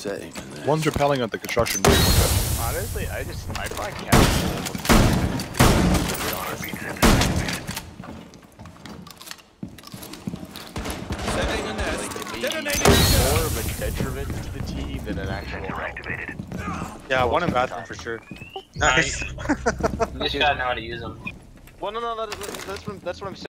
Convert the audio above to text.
setting. One's repelling at the construction. Honestly, I find casual. Setting a nest. Detonating More of a detriment to the team than an actual help. Yeah, one in bathroom for sure. Nice. You just gotta know how to use them. Well, no, that's what I'm saying.